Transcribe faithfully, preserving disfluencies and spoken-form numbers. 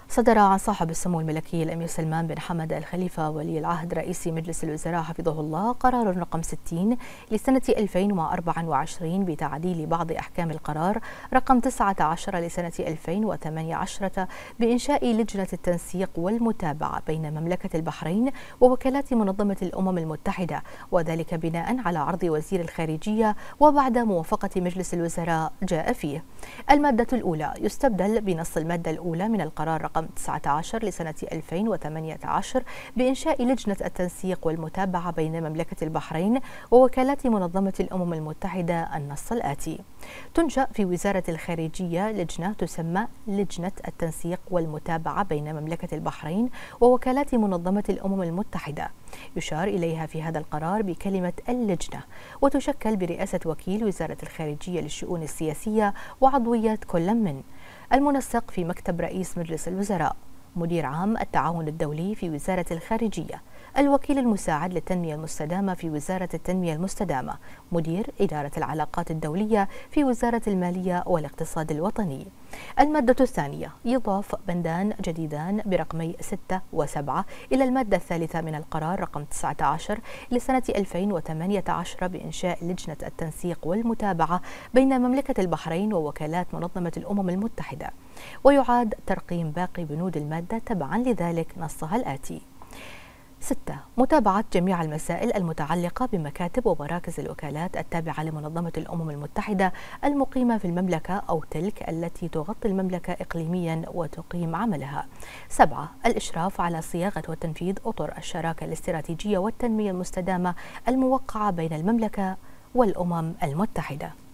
صدر عن صاحب السمو الملكي الأمير سلمان بن حمد الخليفة ولي العهد رئيس مجلس الوزراء حفظه الله قرار رقم ستين لسنة ألفين وأربعة وعشرين بتعديل بعض أحكام القرار رقم تسعة عشر لسنة ألفين وثمانية عشر بإنشاء لجنة التنسيق والمتابعة بين مملكة البحرين ووكالات منظمة الأمم المتحدة، وذلك بناء على عرض وزير الخارجية وبعد موافقة مجلس الوزراء جاء فيه. المادة الأولى يستبدل بنص المادة الأولى من القرار رقم تسعة عشر لسنة ألفين وثمانية عشر بإنشاء لجنة التنسيق والمتابعة بين مملكة البحرين ووكالات منظمة الأمم المتحدة النص الآتي: تنشأ في وزارة الخارجية لجنة تسمى لجنة التنسيق والمتابعة بين مملكة البحرين ووكالات منظمة الأمم المتحدة، يشار إليها في هذا القرار بكلمة اللجنة، وتشكل برئاسة وكيل وزارة الخارجية للشؤون السياسية وعضوية كل من المنسق في مكتب رئيس مجلس الوزراء، مدير عام التعاون الدولي في وزارة الخارجية، الوكيل المساعد للتنمية المستدامة في وزارة التنمية المستدامة، مدير إدارة العلاقات الدولية في وزارة المالية والاقتصاد الوطني. المادة الثانية يضاف بندان جديدان برقمي ستة وسبعة إلى المادة الثالثة من القرار رقم تسعة عشر لسنة ألفين وثمانية عشر بإنشاء لجنة التنسيق والمتابعة بين مملكة البحرين ووكالات منظمة الأمم المتحدة، ويعاد ترقيم باقي بنود المادة تبعا لذلك نصها الآتي: ستة. متابعة جميع المسائل المتعلقة بمكاتب ومراكز الوكالات التابعة لمنظمة الأمم المتحدة المقيمة في المملكة أو تلك التي تغطي المملكة إقليميا وتقيم عملها. سبعة. الإشراف على صياغة وتنفيذ أطر الشراكة الاستراتيجية والتنمية المستدامة الموقعة بين المملكة والأمم المتحدة.